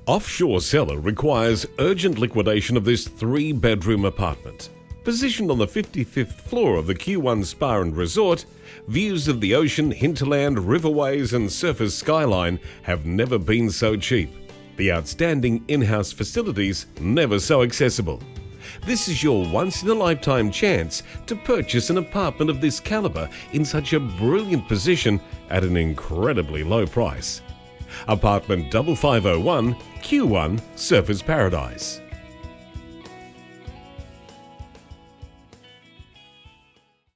Offshore seller requires urgent liquidation of this 3-bedroom apartment. Positioned on the 55th floor of the Q1 Spa and Resort, views of the ocean, hinterland, riverways and surface skyline have never been so cheap. The outstanding in-house facilities never so accessible. This is your once-in-a-lifetime chance to purchase an apartment of this caliber in such a brilliant position at an incredibly low price. Apartment 5501, Q1 Surfers Paradise.